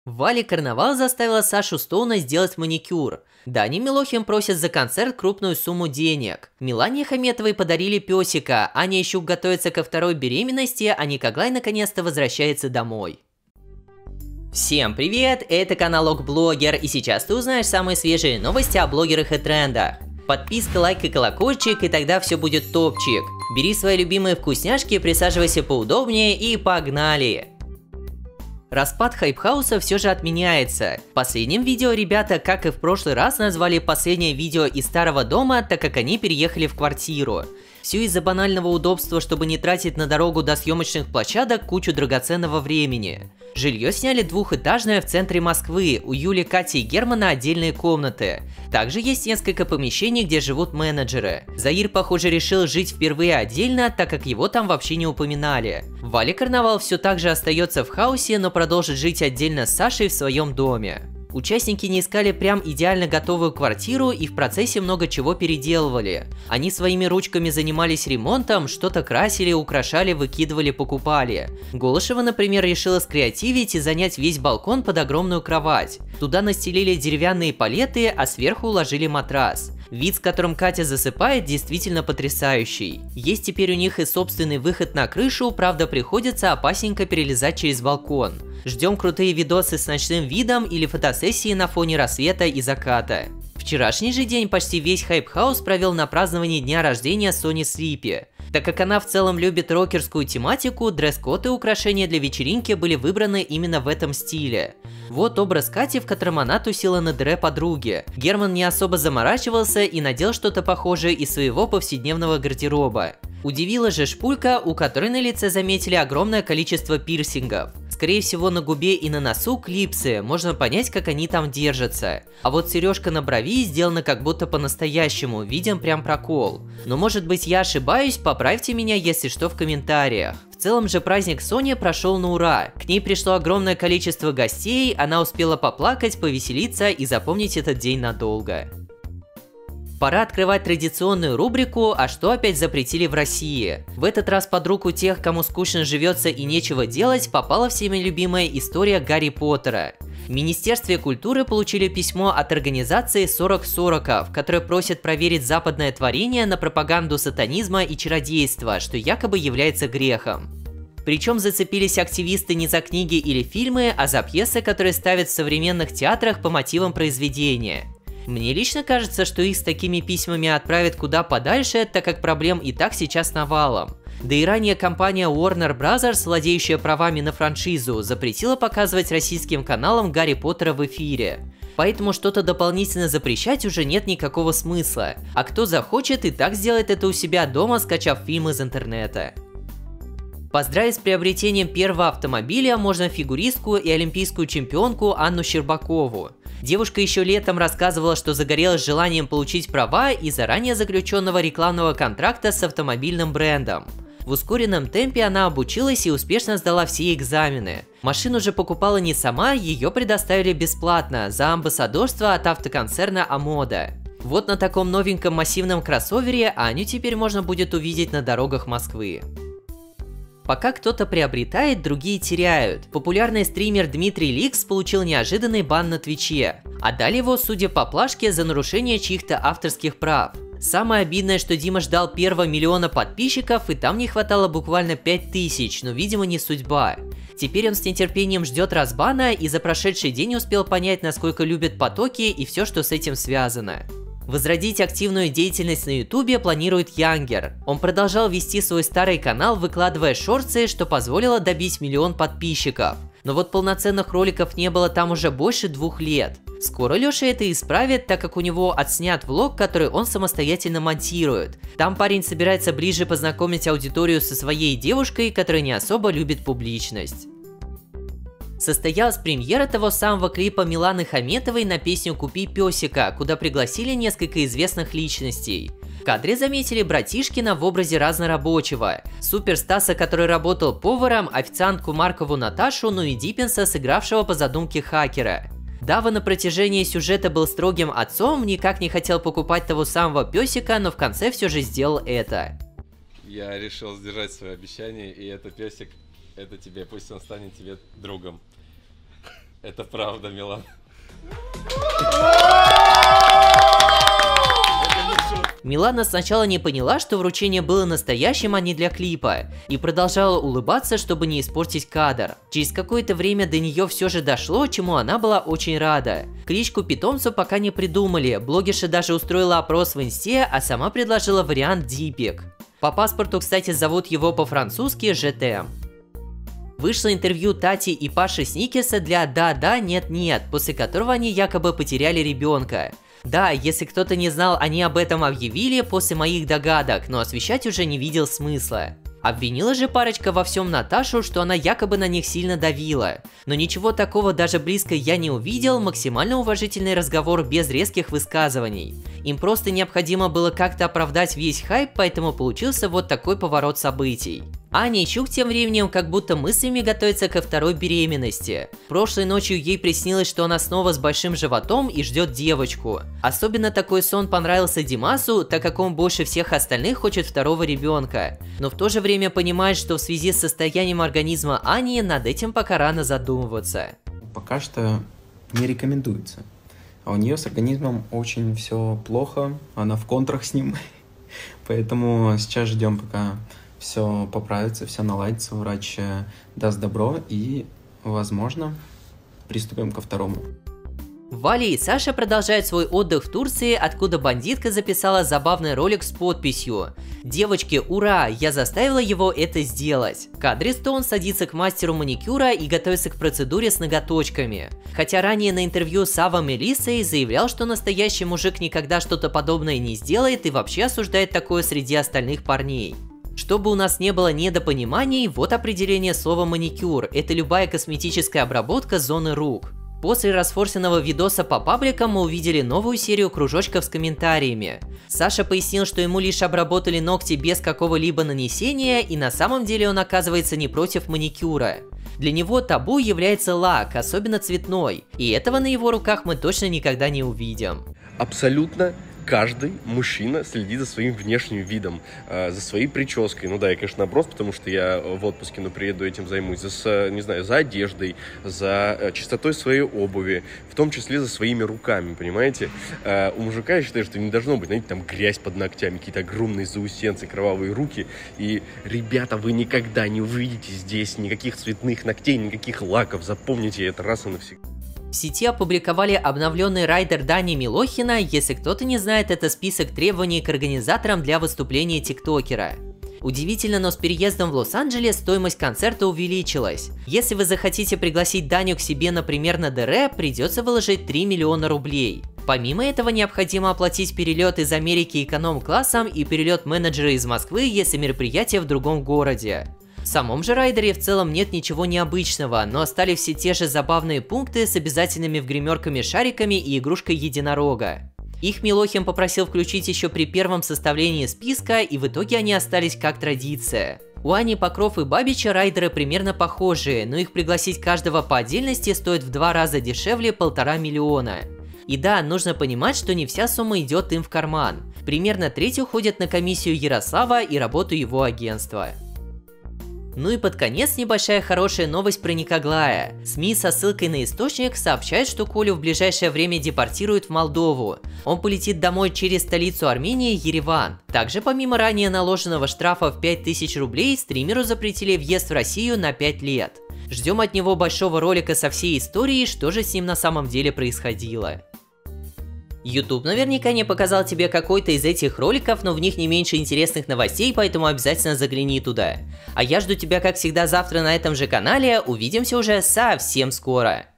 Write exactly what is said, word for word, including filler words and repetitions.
Вали Карнавал заставила Сашу Стоуна сделать маникюр. Дани Милохин просит за концерт крупную сумму денег. Милане Хаметовой подарили песика, Аня Ищук готовится ко второй беременности, а Николай наконец-то возвращается домой. Всем привет, это канал Окблогер, и сейчас ты узнаешь самые свежие новости о блогерах и трендах. Подписка, лайк и колокольчик, и тогда все будет топчик. Бери свои любимые вкусняшки, присаживайся поудобнее и погнали! Распад Хайпхауса все же отменяется. В последнем видео ребята, как и в прошлый раз, назвали последнее видео из старого дома, так как они переехали в квартиру. Все из-за банального удобства, чтобы не тратить на дорогу до съемочных площадок кучу драгоценного времени. Жилье сняли двухэтажное в центре Москвы, у Юли, Кати и Германа отдельные комнаты. Также есть несколько помещений, где живут менеджеры. Заир, похоже, решил жить впервые отдельно, так как его там вообще не упоминали. Вали Карнавал все так же остается в хаосе, но продолжит жить отдельно с Сашей в своем доме. Участники не искали прям идеально готовую квартиру и в процессе много чего переделывали. Они своими ручками занимались ремонтом, что-то красили, украшали, выкидывали, покупали. Голышева, например, решила скреативить и занять весь балкон под огромную кровать. Туда настелили деревянные палеты, а сверху уложили матрас. Вид, с которым Катя засыпает, действительно потрясающий. Есть теперь у них и собственный выход на крышу, правда приходится опасненько перелезать через балкон. Ждем крутые видосы с ночным видом или фотосессии на фоне рассвета и заката. Вчерашний же день почти весь Хайпхаус провел на праздновании дня рождения Сони Слипи. Так как она в целом любит рокерскую тематику, дресс-код и украшения для вечеринки были выбраны именно в этом стиле. Вот образ Кати, в котором она тусила на дре подруги. Герман не особо заморачивался и надел что-то похожее из своего повседневного гардероба. Удивила же Шпулька, у которой на лице заметили огромное количество пирсингов. Скорее всего, на губе и на носу клипсы, можно понять, как они там держатся. А вот сережка на брови сделана как будто по-настоящему, виден прям прокол. Но может быть я ошибаюсь, поправьте меня, если что, в комментариях. В целом же праздник Сони прошел на ура. К ней пришло огромное количество гостей, она успела поплакать, повеселиться и запомнить этот день надолго. Пора открывать традиционную рубрику «А что опять запретили в России?». В этот раз под руку тех, кому скучно живется и нечего делать, попала всеми любимая история Гарри Поттера. В Министерстве культуры получили письмо от организации сорок сороков, которая просит проверить западное творение на пропаганду сатанизма и чародейства, что якобы является грехом. Причем зацепились активисты не за книги или фильмы, а за пьесы, которые ставят в современных театрах по мотивам произведения. Мне лично кажется, что их с такими письмами отправят куда подальше, так как проблем и так сейчас навалом. Да и ранее компания Warner Brothers, владеющая правами на франшизу, запретила показывать российским каналам Гарри Поттера в эфире. Поэтому что-то дополнительно запрещать уже нет никакого смысла, а кто захочет и так сделает это у себя дома, скачав фильм из интернета. Поздравить с приобретением первого автомобиля можно фигуристку и олимпийскую чемпионку Анну Щербакову. Девушка еще летом рассказывала, что загорелась желанием получить права из заранее заключенного рекламного контракта с автомобильным брендом. В ускоренном темпе она обучилась и успешно сдала все экзамены. Машину же покупала не сама, ее предоставили бесплатно за амбассадорство от автоконцерна Амода. Вот на таком новеньком массивном кроссовере Аню теперь можно будет увидеть на дорогах Москвы. Пока кто-то приобретает, другие теряют. Популярный стример Дмитрий Ликс получил неожиданный бан на Твиче. Отдали его, судя по плашке, за нарушение чьих-то авторских прав. Самое обидное, что Дима ждал первого миллиона подписчиков, и там не хватало буквально пять тысяч, но, видимо, не судьба. Теперь он с нетерпением ждет разбана и за прошедший день успел понять, насколько любят потоки и все, что с этим связано. Возродить активную деятельность на ютубе планирует Янгер. Он продолжал вести свой старый канал, выкладывая шорты, что позволило добить миллион подписчиков. Но вот полноценных роликов не было там уже больше двух лет. Скоро Леша это исправит, так как у него отснят влог, который он самостоятельно монтирует. Там парень собирается ближе познакомить аудиторию со своей девушкой, которая не особо любит публичность. Состоялась премьера того самого клипа Миланы Хаметовой на песню «Купи песика», куда пригласили несколько известных личностей. В кадре заметили Братишкина в образе разнорабочего, Супер Стаса, который работал поваром, официантку Маркову Наташу, ну и Диппинса, сыгравшего по задумке хакера. Дава на протяжении сюжета был строгим отцом, никак не хотел покупать того самого песика, но в конце все же сделал это. Я решил сдержать свое обещание, и это песик, это тебе, пусть он станет тебе другом. Это правда, Милан. Милана сначала не поняла, что вручение было настоящим, а не для клипа, и продолжала улыбаться, чтобы не испортить кадр. Через какое-то время до нее все же дошло, чему она была очень рада. Кличку питомцу пока не придумали, блогерша даже устроила опрос в инсте, а сама предложила вариант Дипик. По паспорту, кстати, зовут его по-французски ЖТ. Вышло интервью Тати и Паши Сникерса для «Да-да, нет-нет», после которого они якобы потеряли ребенка. Да, если кто-то не знал, они об этом объявили после моих догадок, но освещать уже не видел смысла. Обвинила же парочка во всем Наташу, что она якобы на них сильно давила. Но ничего такого даже близко я не увидел, максимально уважительный разговор без резких высказываний. Им просто необходимо было как-то оправдать весь хайп, поэтому получился вот такой поворот событий. Аня Ищук тем временем как будто мыслями готовится ко второй беременности. Прошлой ночью ей приснилось, что она снова с большим животом и ждет девочку. Особенно такой сон понравился Димасу, так как он больше всех остальных хочет второго ребенка. Но в то же время понимает, что в связи с состоянием организма Ани над этим пока рано задумываться. Пока что не рекомендуется. А у нее с организмом очень все плохо, она в контрах с ним. Поэтому сейчас ждем, пока все поправится, все наладится, врач даст добро и, возможно, приступим ко второму. Валя и Саша продолжают свой отдых в Турции, откуда бандитка записала забавный ролик с подписью: «Девочки, ура! Я заставила его это сделать». В кадре Стоун садится к мастеру маникюра и готовится к процедуре с ноготочками. Хотя ранее на интервью с Ава Мелиссой заявлял, что настоящий мужик никогда что-то подобное не сделает и вообще осуждает такое среди остальных парней. Чтобы у нас не было недопониманий, вот определение слова маникюр – это любая косметическая обработка зоны рук. После расфорсенного видоса по пабликам мы увидели новую серию кружочков с комментариями. Саша пояснил, что ему лишь обработали ногти без какого-либо нанесения, и на самом деле он оказывается не против маникюра. Для него табу является лак, особенно цветной, и этого на его руках мы точно никогда не увидим. Абсолютно каждый мужчина следит за своим внешним видом, э, за своей прической. Ну да, я, конечно, наброс, потому что я в отпуске, но приеду, этим займусь. За, не знаю, за одеждой, за чистотой своей обуви, в том числе за своими руками, понимаете? Э, у мужика, я считаю, что не должно быть, знаете, там грязь под ногтями, какие-то огромные заусенцы, кровавые руки. И, ребята, вы никогда не увидите здесь никаких цветных ногтей, никаких лаков. Запомните это раз и навсегда. В сети опубликовали обновленный райдер Дани Милохина. Если кто-то не знает, это список требований к организаторам для выступления тиктокера. Удивительно, но с переездом в Лос-Анджелес стоимость концерта увеличилась. Если вы захотите пригласить Даню к себе, например, на ДР, придется выложить три миллиона рублей. Помимо этого, необходимо оплатить перелет из Америки эконом-классом и перелет менеджера из Москвы, если мероприятие в другом городе. В самом же райдере в целом нет ничего необычного, но остались все те же забавные пункты с обязательными в гримерками шариками и игрушкой единорога. Их Милохин попросил включить еще при первом составлении списка, и в итоге они остались как традиция. У Ани Покров и Бабича райдеры примерно похожие, но их пригласить каждого по отдельности стоит в два раза дешевле полтора миллиона. И да, нужно понимать, что не вся сумма идет им в карман. Примерно треть уходит на комиссию Ярослава и работу его агентства. Ну и под конец небольшая хорошая новость про Никоглая. СМИ со ссылкой на источник сообщают, что Колю в ближайшее время депортируют в Молдову. Он полетит домой через столицу Армении Ереван. Также помимо ранее наложенного штрафа в пять тысяч рублей, стримеру запретили въезд в Россию на пять лет. Ждем от него большого ролика со всей историей, что же с ним на самом деле происходило. YouTube наверняка не показал тебе какой-то из этих роликов, но в них не меньше интересных новостей, поэтому обязательно загляни туда. А я жду тебя, как всегда, завтра на этом же канале. Увидимся уже совсем скоро.